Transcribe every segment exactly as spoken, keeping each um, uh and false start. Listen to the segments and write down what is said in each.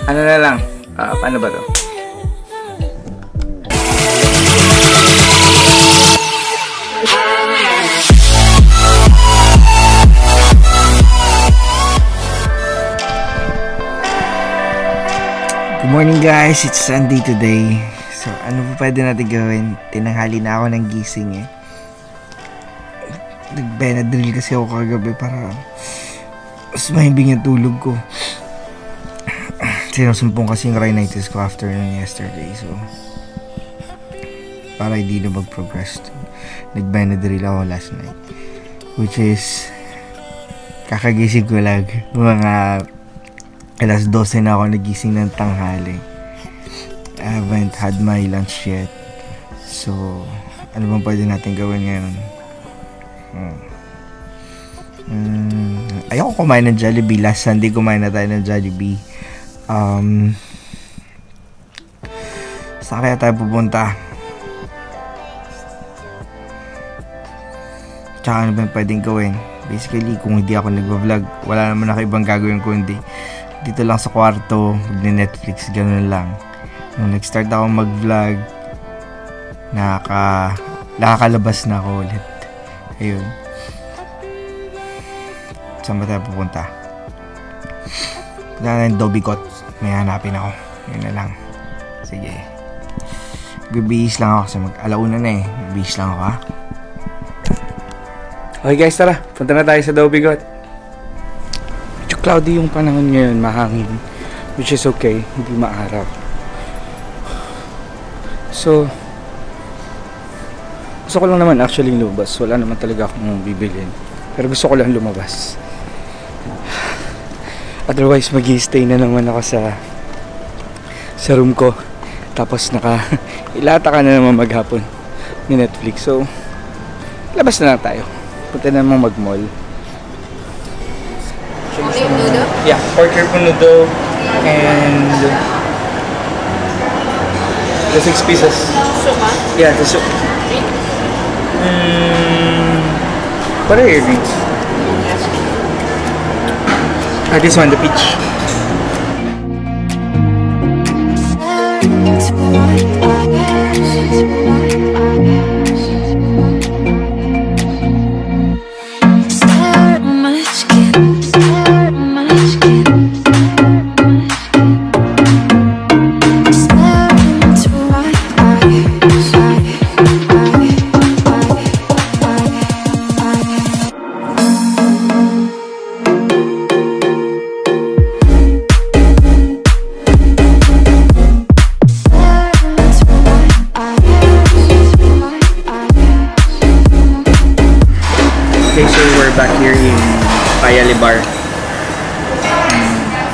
Ano na lang? Uh, paano ba to? Good morning guys, it's Sunday today. So ano pa pwede natin gawin? Tinanghali na ako ng gising eh. Nag-Benadryl kasi ako kagabi para mas mahimbing yung tulog ko. Sinusumpong kasi yung rhinitis ko after nun yesterday. So para hindi na mag-progress, nag-Benadryl ako last night, which is kakagising ko lang. Mga alas dose na ako nagising ng tanghali. I haven't had my lunch yet. So ano bang pwede natin gawin ngayon? Hmm. Hmm. Ayoko kumain ng Jollibee. Last Sunday kumain na tayo ng Jollibee. Um, saan kaya tayo pupunta? Tsaka ano ba pwedeng gawin? Basically, kung hindi ako nag-vlog, wala naman ako ibang gagawin kundi dito lang sa kwarto, mag-Netflix, ganun lang. Nung nag-start ako mag-vlog, nakaka, nakakalabas na ako ulit. Ayun. Saan ba tayo pupunta? Punta na ng Dobigot. May hanapin ako. Yun na lang. Sige. Bibihis lang ako kasi mag-alauna na eh. Bibihis lang ako ha. Okay guys, tara. Punta na tayo sa Dobigot. Medyo cloudy yung panahon ngayon. Mahangin. Which is okay. Hindi maaraw. So, gusto ko lang naman actually lumabas. Wala naman talaga akong bibilin. Pero gusto ko lang lumabas. Otherwise, mag-i-stay na naman ako sa sa room ko. Tapos naka ilata ka na naman maghapon ni Netflix. So, labas na lang tayo. Punta na naman mag-mall. Only noodle? Yeah, porker noodle and the six pieces. Soup, huh? Yeah, the soup. Mm, what are your drinks? Ah, this one, the peach. Back here in Paya Lebar. Hmm.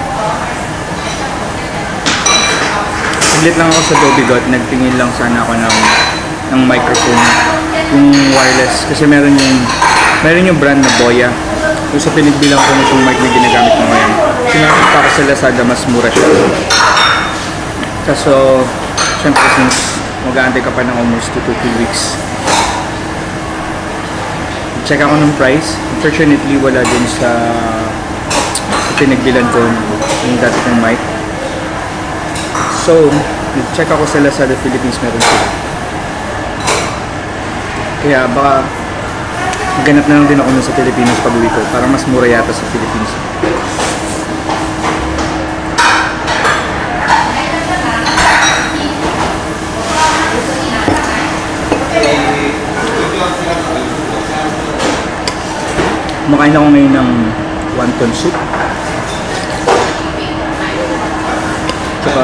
Saglit lang ako sa Dobigot. Nagtingin lang sana ako ng, ng microphone, yung wireless. Kasi meron yung meron yung brand na Boya. Yung sa pinagbilang ko na itong mic na ginagamit ko ngayon. Sinakit pa ako sa Lazada, mas mura siya. Kaso, syempre since mag-aantay ka pa ng almost two to three weeks, check ako ng price. Unfortunately, wala din sa, sa pinagbilan ko yung dati kong mic. So, check ako sa Lazada Philippines, meron sila. Kaya baka ganap na lang din ako nun sa Pilipinas pag uwi ko. Para mas mura yata sa Philippines. Kumakain ako ngayon ng wonton soup. Tsaka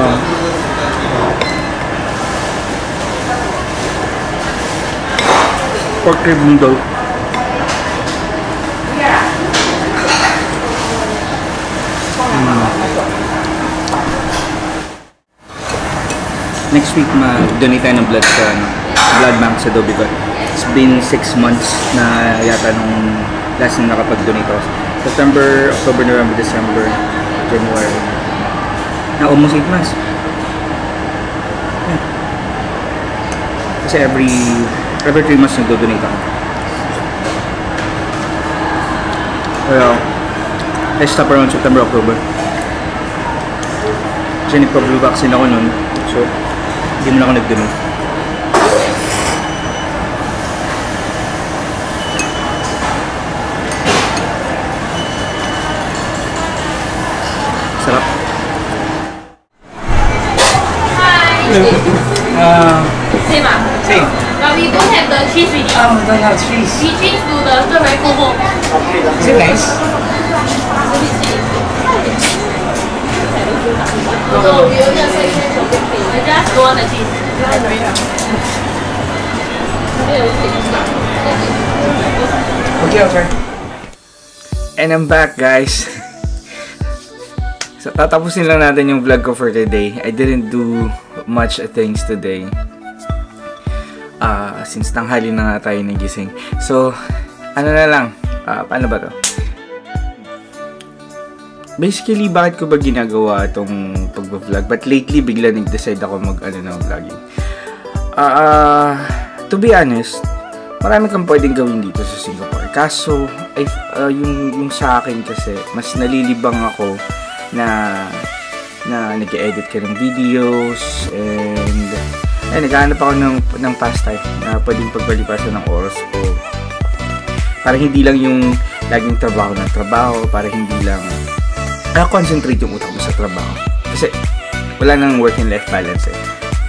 pork rib noodle. Mm. Next week mag-donate tayo ng blood sa ano, blood bank sa Dobigot. It's been six months na yata nung last na nakapag-donate ako. September, October, November, December, January. Na almost eight months. Yeah. Kasi every every three months nagdo-donate ako. Kaya I stop around September, October. Kasi nagpa-flu vaccine ako nun. So, hindi mo na ako nagdumi. Sarap. Hello. Uh, Same ah? same. But we don't have the cheese with it. Oh, we don't have cheese. We change to the strawberry coho. Is it nice? So we only have I just don't want the cheese. Okay, I'll try. And I'm back, guys. So, tatapusin lang natin yung vlog ko for today. I didn't do much things today. Uh, since tanghali na nga tayo nagising. So, ano na lang. Uh, paano ba to? Basically, bakit ko ba ginagawa itong pag-vlog? But lately, bigla nag-decide ako mag-ano ng vlogging. Uh, to be honest, marami kang pwedeng gawin dito sa Singapore. Kaso, ay, uh, yung, yung sa akin kasi, mas nalilibang ako na na nag-edit ka ng videos and ay, naghahanap ako ng, ng pastime na pwedeng pagbalipasan ng oras ko. Para hindi lang yung laging trabaho ng trabaho, para hindi lang na-concentrate yung utak mo sa trabaho. Kasi wala nang work and life balance eh.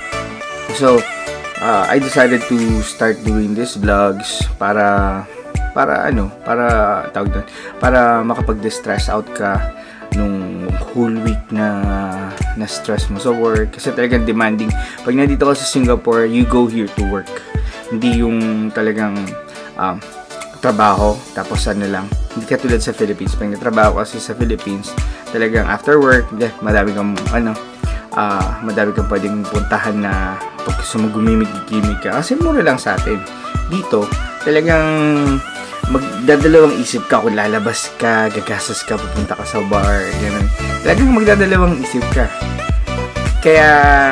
So, uh, I decided to start doing these vlogs para para ano, para tawag doon, para makapag-distress out ka nung whole week na na stress mo sa work kasi talagang demanding. Pag nandito ka sa Singapore, you go here to work. Hindi yung talagang um, trabaho tapos ano lang. Hindi ka tulad sa Philippines. Pag natrabaho kasi sa Philippines, talagang after work, yeah, madami kang ano, uh, madami kang pwedeng puntahan na pag gusto mo gumimik-gimik ka. Kasi mura lang sa atin. Dito, talagang magdadalawang isip ka kung lalabas ka, gagastos ka, pupunta ka sa bar, gano'n. Talagang magdadalawang isip ka. Kaya,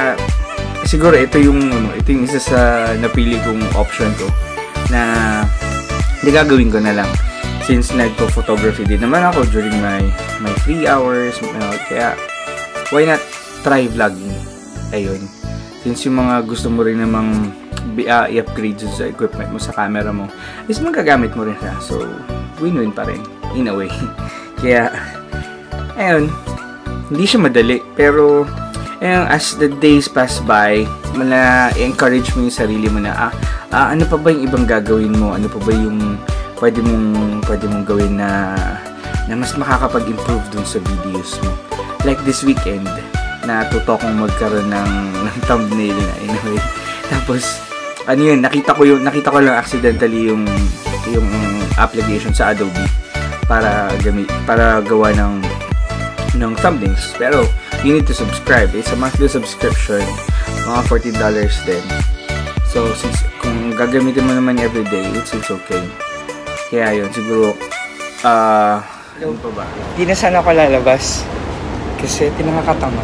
siguro ito yung, ano, ito yung isa sa napili kong option ko na hindi gagawin ko na lang. Since nagpo-photography din naman ako during my my free hours, you know, kaya why not try vlogging? Ayun. Since yung mga gusto mo rin namang uh, i-upgrade sa equipment mo, sa camera mo, is magagamit mo rin siya. So, win-win pa rin, in a way. Kaya, ayun, hindi siya madali. Pero, ayun, as the days pass by, mala-encourage mo yung sarili mo na, ah, ah, ano pa ba yung ibang gagawin mo? Ano pa ba yung pwede mong, pwede mong gawin na, na mas makakapag-improve dun sa videos mo? Like this weekend, natuto kong magkaroon ng, ng thumbnail na, in a way. Tapos, ano yun, nakita ko yung nakita ko lang accidentally yung yung application sa Adobe para gamit para gawa ng ng thumbnails. Pero you need to subscribe. It's a monthly subscription, mga fourteen dollars din. So since kung gagamitin mo naman everyday, it's it's okay. Kaya yun, siguro ah uh, ano pa ba? Di na sana ako lalabas kasi pinakakatama.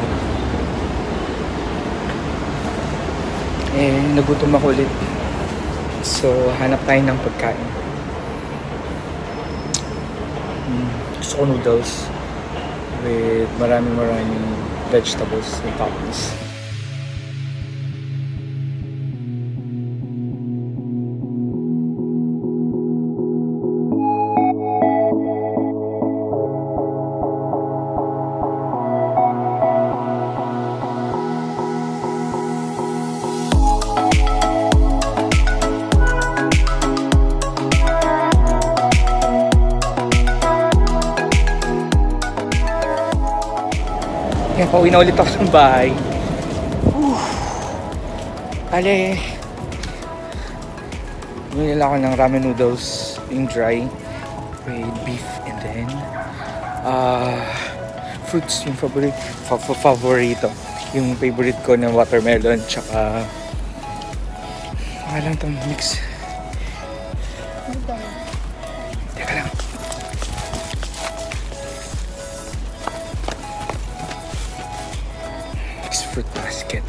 Eh, nagutom ako ulit. So, hanap tayo ng pagkain. Mm, gusto ko noodles with maraming maraming vegetables and toppings. Yan, pauwi na ulit ako ng bahay. Uh, Ale, bumili lang ako ng ramen noodles, yung dry, with beef, and then, uh, fruits, yung favorite, fa fa favorito. Yung favorite ko na watermelon, tsaka, mga lang itong mix. Teka lang. Fruit basket.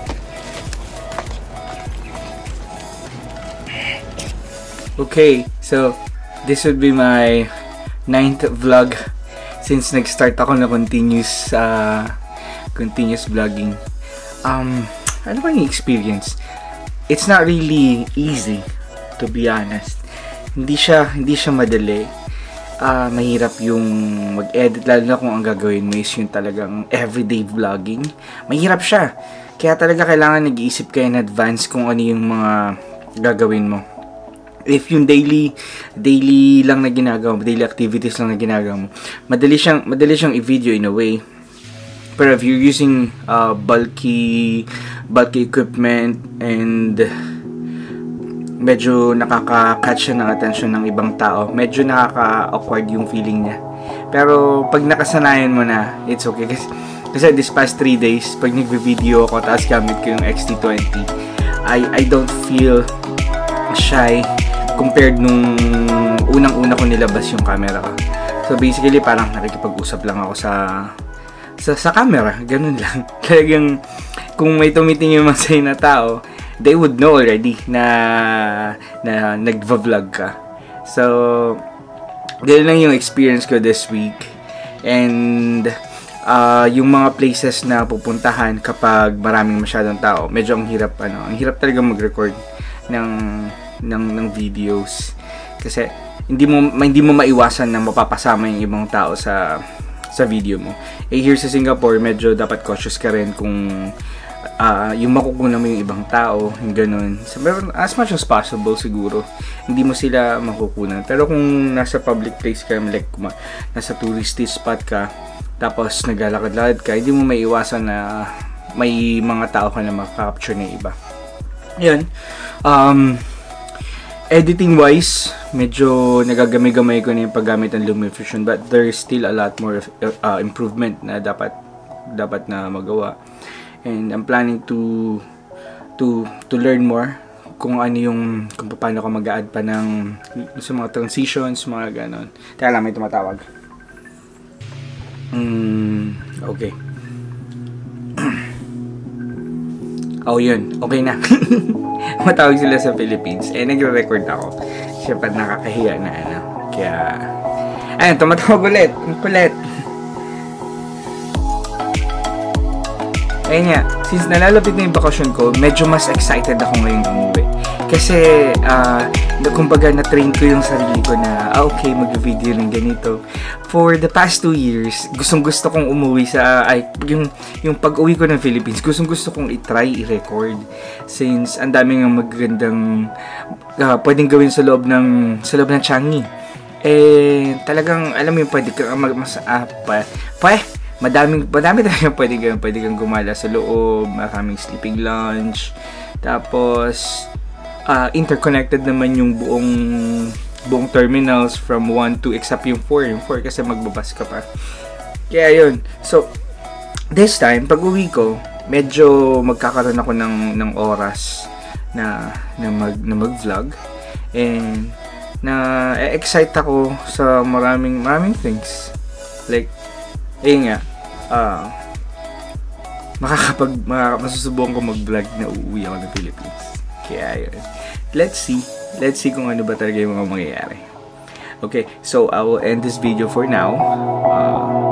Okay, so this would be my ninth vlog since nag-start ako na continuous uh, continuous vlogging. Um, ano ba yung experience? It's not really easy, to be honest. Hindi siya, hindi siya madali. Uh, mahirap yung mag-edit, lalo na kung ang gagawin mo is yung talagang everyday vlogging. Mahirap siya. Kaya talaga kailangan nag-iisip ka in advance kung ano yung mga gagawin mo. If yung daily daily lang na ginagawa mo, daily activities lang na ginagawa mo, madali siyang madali siyang i-video in a way. Pero if you're using uh, bulky bulky equipment and medyo nakaka-catch siya ng attention ng ibang tao, medyo nakaka-awkward yung feeling niya. Pero pag nakasanayan mo na, it's okay. Kasi, kasi this past three days, pag nagbe-video ako tapos gamit ko yung X T twenty, I, I don't feel shy compared nung unang-una ko nilabas yung camera ko. So basically, parang nakikipag-usap lang ako sa sa, sa camera. Ganun lang. Talagang kung may tumitingin man sa'yo na tao, they would know already na na nagva-vlog ka. So, ganun lang yung experience ko this week. And uh, yung mga places na pupuntahan kapag maraming masyadong tao, medyo ang hirap ano, ang hirap talaga mag-record ng ng ng videos kasi hindi mo hindi mo maiwasan na mapapasama yung ibang tao sa sa video mo. Eh here sa Singapore, medyo dapat cautious ka rin kung uh, yung makukunan mo yung ibang tao, yung ganun. So, as much as possible siguro, hindi mo sila makukunan. Pero kung nasa public place ka, like kung nasa touristy spot ka, tapos naglalakad-lakad ka, hindi mo maiwasan na may mga tao ka na makaka-capture na iba. Yun. Um, editing wise, medyo nagagamay-gamay ko na yung paggamit ng LumaFusion, but there's still a lot more uh, improvement na dapat dapat na magawa. And I'm planning to to to learn more kung ano yung kung paano ka mag-add pa ng sa mga transitions, mga ganon. Kaya lang may tumatawag. Mm, okay. Oh, yun. Okay na. Matawag sila sa Philippines. Eh, nagre-record ako. Siyempre, nakakahiya na, ano. Kaya, ayun, tumatawag ulit. Ang kulit. Ayun nga, since nalalapit na yung bakasyon ko, medyo mas excited ako ngayong umuwi. Kasi, uh, kumbaga, na-train ko yung sarili ko na, ah, okay, mag-video ng ganito. For the past two years, gustong gusto kong umuwi sa, ay, yung, yung pag-uwi ko ng Philippines, gustong gusto kong i-try, i-record. Since, ang daming magagandang, uh, pwedeng gawin sa loob ng, sa loob ng Changi. Eh, talagang, alam mo yung pwede ka, mag, mas, ah, pa, pa, madaming, madami talaga pwede kang, pwede kang gumala sa loob, maraming sleeping lounge, tapos, uh, interconnected naman yung buong, buong terminals from one to, except yung four, yung four kasi magbabas ka pa. Kaya yun, so, this time, pag uwi ko, medyo magkakaroon ako ng, ng oras na, na, mag, na mag-vlog, and, na, e-excite ako sa maraming, maraming things, like, ayun nga, uh, makakapag, makakasusubukan ko mag-vlog na uuwi ako ng Philippines. Kaya yun. Let's see. Let's see kung ano ba talaga yung mga mangyayari. Okay, so I will end this video for now. Uh,